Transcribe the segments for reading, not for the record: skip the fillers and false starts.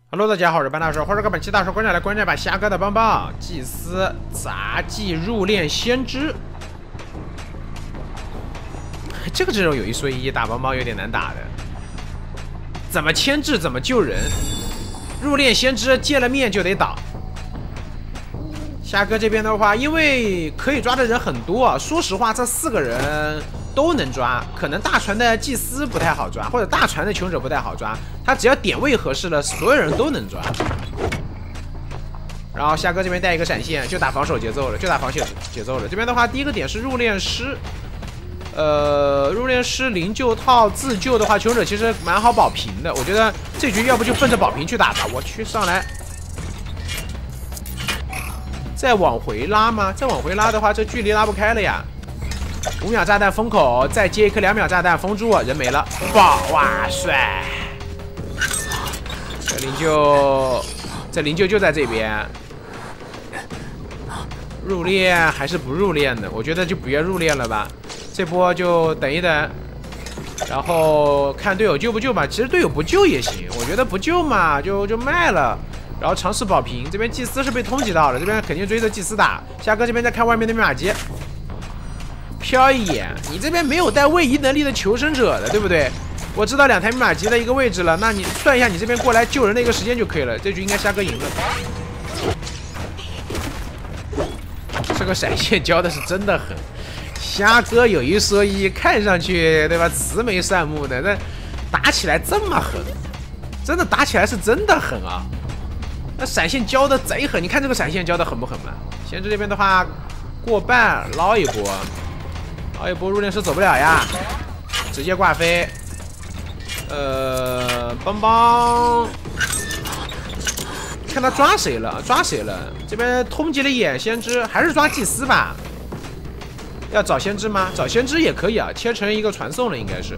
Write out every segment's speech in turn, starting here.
Hello， 大家好，我是班大叔，或者本期大叔观察来观察把虾哥的棒棒祭司杂技入殓先知。这个阵容有一说一，打棒棒有点难打的。怎么牵制，怎么救人。入殓先知见了面就得打。虾哥这边的话，因为可以抓的人很多啊，说实话，这4个人都能抓，可能大船的祭司不太好抓，或者大船的穷者不太好抓。他只要点位合适了，所有人都能抓。然后虾哥这边带一个闪现，就打防守节奏了，这边的话，第一个点是入殓师，入殓师灵柩套自救的话，穷者其实蛮好保平的。我觉得这局要不就奔着保平去打吧。我去，上来。再往回拉吗？再往回拉的话，这距离拉不开了呀。5秒炸弹封口，再接一颗2秒炸弹封住，人没了。哇帅！这灵柩就在这边。入殓还是不入殓的？我觉得就别入殓了吧。这波就等一等，然后看队友救不救吧。其实队友不救也行，我觉得不救嘛，就卖了。然后尝试保平，这边祭司是被通缉到了，这边肯定追着祭司打。虾哥这边在看外面的密码机，瞟一眼，你这边没有带位移能力的求生者的，对不对？我知道2台密码机的一个位置了，那你算一下你这边过来救人的一个时间就可以了。这局应该虾哥赢了。这个闪现交的是真的狠，虾哥有一说一，看上去对吧，慈眉善目的，但打起来这么狠，真的打起来是真的狠啊！那闪现交的贼狠，你看这个闪现交的狠不狠嘛？先知这边的话，过半捞一波，入殓师走不了呀，直接挂飞。邦邦，看他抓谁了？这边通缉了眼先知，还是抓祭司吧？要找先知吗？找先知也可以啊，切成一个传送了，应该是。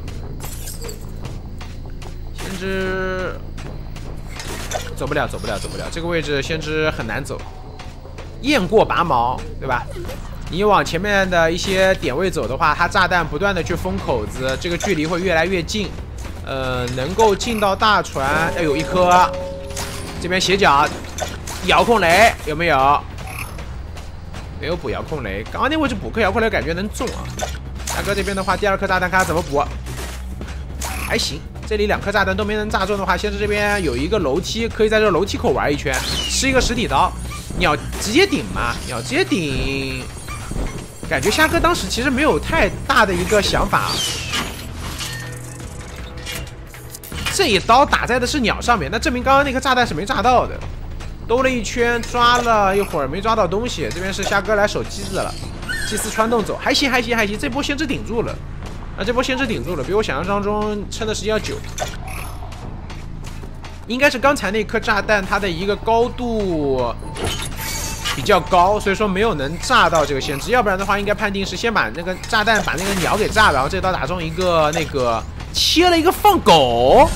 先知。走不了，这个位置先知很难走，雁过拔毛，对吧？你往前面的一些点位走的话，它炸弹不断的去封口子，这个距离会越来越近。能够进到大船要有一颗。这边斜角遥控雷有没有？没有补遥控雷，刚刚那位置补颗遥控雷感觉能中啊。大哥这边的话，第2颗炸弹看他怎么补，还行。这里2颗炸弹都没能炸中的话，先知这边有一个楼梯，可以在这楼梯口玩一圈，吃一个实体刀。鸟直接顶嘛，鸟直接顶。感觉虾哥当时其实没有太大的一个想法，这一刀打在的是鸟上面，那证明刚刚那颗炸弹是没炸到的。兜了一圈，抓了一会儿没抓到东西，这边是虾哥来守机子了，祭司穿洞走，还行，这波先知顶住了。这波先知顶住了，比我想象中撑的时间要久。应该是刚才那颗炸弹它的一个高度比较高，所以说没有能炸到这个先知，要不然的话应该判定是先把那个炸弹把那个鸟给炸了，然后这刀打中一个那个切了一个放狗。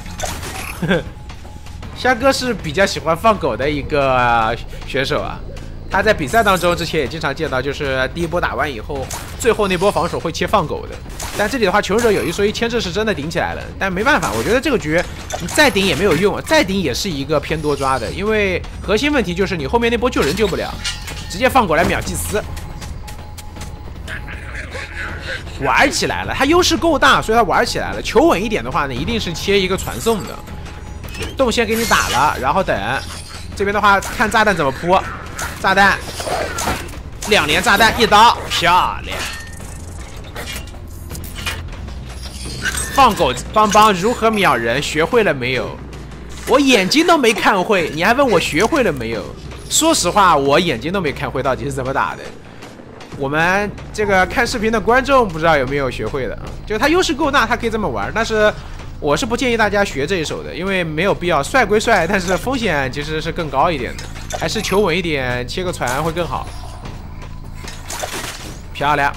虾哥是比较喜欢放狗的一个选手啊。他在比赛当中之前也经常见到，就是第一波打完以后，最后那波防守会切放狗的。但这里的话，求生者有一说一，牵制是真的顶起来了，但没办法，我觉得这个局你再顶也没有用，再顶也是一个偏多抓的，因为核心问题就是你后面那波救人救不了，直接放狗来秒祭司，玩起来了，他优势够大，所以他玩起来了。求稳一点的话呢，一定是切一个传送的，动先给你打了，然后等这边的话看炸弹怎么扑。炸弹，2连炸弹，1刀，漂亮！放狗邦邦如何秒人，学会了没有？我眼睛都没看会，你还问我学会了没有？说实话，我眼睛都没看会，到底是怎么打的？我们这个看视频的观众不知道有没有学会的啊？就他优势够大，他可以这么玩，但是我是不建议大家学这一手的，因为没有必要。帅归帅，但是风险其实是更高一点的。还是求稳一点，切个船会更好。漂亮！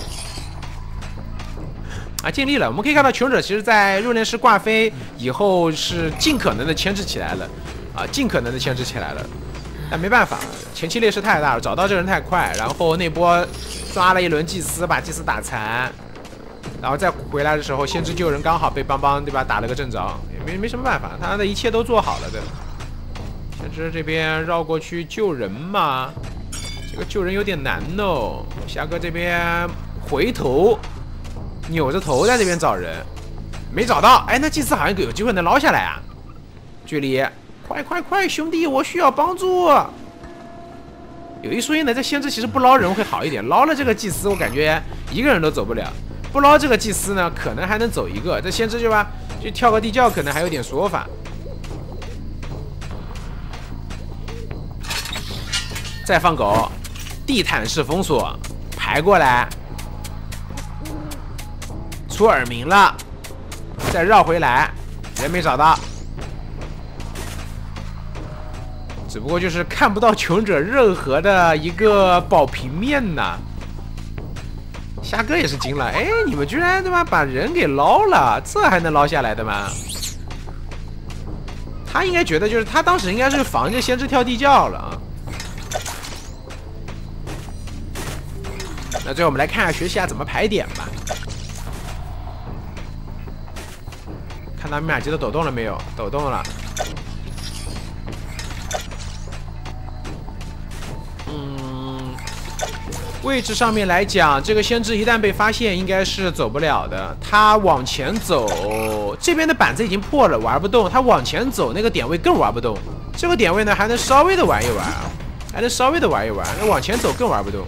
尽力了。我们可以看到，求生者其实在入殓师挂飞以后是尽可能的牵制起来了，但没办法，前期劣势太大了，找到这人太快，然后那波抓了一轮祭司，把祭司打残，然后再回来的时候，先知救人刚好被邦邦对吧打了个正着，也没什么办法，他的一切都做好了的。先知这边绕过去救人嘛，这个救人有点难哦。虾哥这边回头扭着头在这边找人，没找到。哎，那祭司好像有机会能捞下来啊！距离，快，兄弟，我需要帮助。有一说一呢，这先知其实不捞人会好一点，捞了这个祭司，我感觉一个人都走不了。不捞这个祭司呢，可能还能走一个。这先知就吧，就跳个地窖，可能还有点说法。再放狗，地毯式封锁，排过来，出耳鸣了，再绕回来，人没找到。只不过就是看不到穷者任何的一个保平面呐。虾哥也是惊了，哎，你们居然对吧把人给捞了，这还能捞下来的吗？他应该觉得就是他当时应该是防着先知跳地窖了啊。那最后我们来看下学习下怎么排点吧。看到密码机都抖动了没有？抖动了。位置上面来讲，这个先知一旦被发现，应该是走不了的。他往前走，这边的板子已经破了，玩不动。他往前走，那个点位更玩不动。这个点位呢，还能稍微的玩一玩，那往前走更玩不动。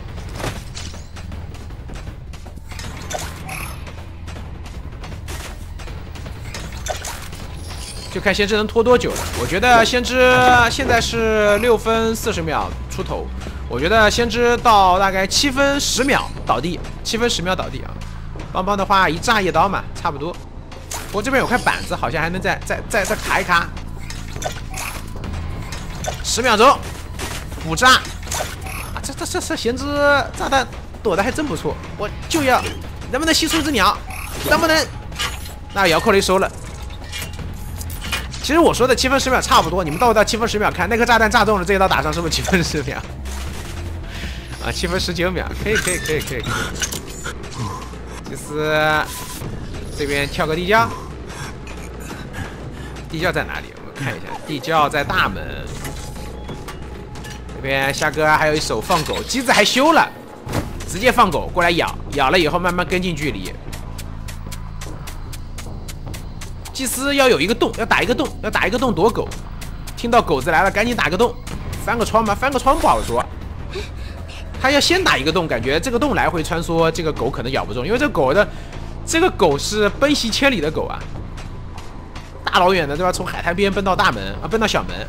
就看先知能拖多久了。我觉得先知现在是6分40秒出头。我觉得先知到大概7分10秒倒地，7分10秒倒地啊！邦邦的话一炸一刀嘛，差不多。不过这边有块板子，好像还能再卡一卡。10秒钟，补炸啊！这先知炸弹躲得还真不错。我就要，能不能吸出只鸟？能不能？那遥控雷收了。其实我说的7分10秒差不多，你们倒到7分10秒看，那颗炸弹炸中了，这一刀打上是不是7分10秒？啊，7分19秒，可以。祭司这边跳个地窖，地窖在哪里？我们看一下，地窖在大门。这边虾哥还有一手放狗，机子还修了，直接放狗过来咬，咬了以后慢慢跟进距离。祭司要有一个洞，要打一个洞躲狗。听到狗子来了，赶紧打个洞，翻个窗吧，翻个窗不好说。他要先打一个洞，感觉这个洞来回穿梭，这个狗可能咬不中，因为这个狗是奔袭千里的狗啊，大老远的对吧？从海滩边奔到大门啊，奔到小门。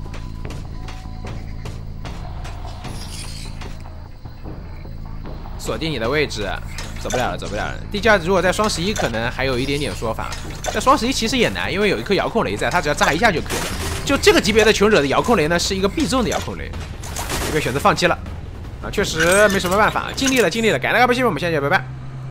锁定你的位置，走不了了。地窖如果在双11，可能还有一点点说法。在双11其实也难，因为有一颗遥控雷在，他只要炸一下就可以了。就这个级别的穷者的遥控雷呢，是一个必中的遥控雷。这边选择放弃了。啊，确实没什么办法，尽力了。感谢大家收看，我们下期见，拜拜。